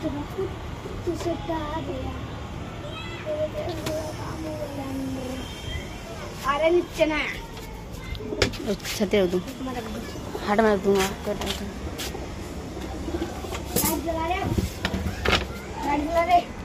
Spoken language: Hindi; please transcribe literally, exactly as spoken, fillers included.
अरे नीचे ना छते हो तुम हट मैं दूंगा लाइट जला रहे लाइट जला रहे